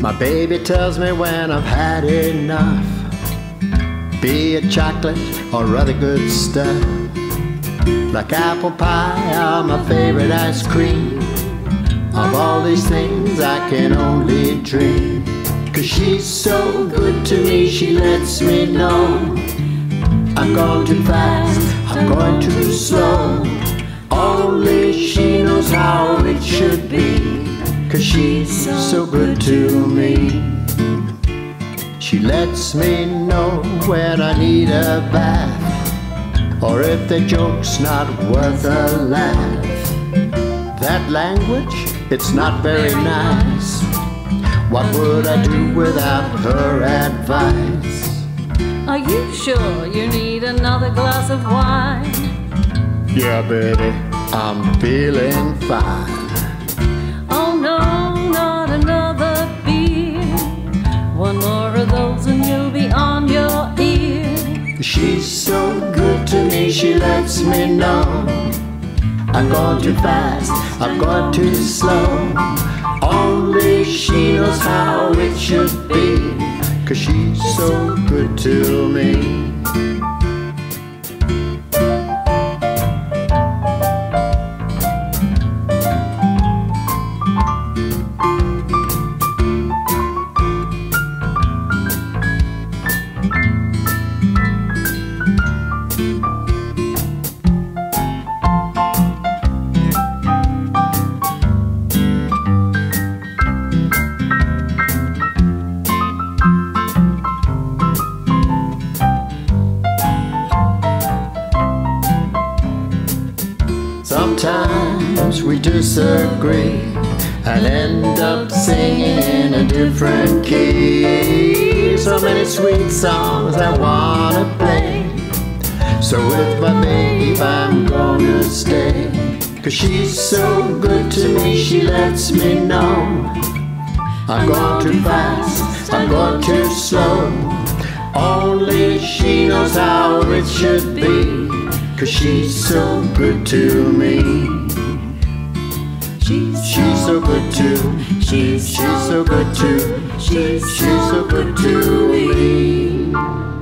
My baby tells me when I've had enough, be it chocolate or other good stuff, like apple pie or my favorite ice cream. Of all these things I can only dream. 'Cause she's so good to me, she lets me know I'm going too fast, I'm going too slow. Only she knows how it should be, 'cause she's so good to me. She lets me know when I need a bath, or if the joke's not worth a laugh. That language, it's not very nice. What would I do without her advice? Are you sure you need another glass of wine? Yeah, baby, I'm feeling fine. Oh no, not another beer. One more of those and you'll be on your ear. She's so good to me, she lets me know I'm going too fast, I'm going too slow. Only she knows how it should be, 'cause she's so good to me. Sometimes we disagree and end up singing in a different key. So many sweet songs I wanna play, so with my babe I'm gonna stay. 'Cause she's so good to me, she lets me know I'm going too fast, I'm going too slow. Only she knows how it should be, 'cause she's so good to me. She's so good too. She's so good too. She's so good to me.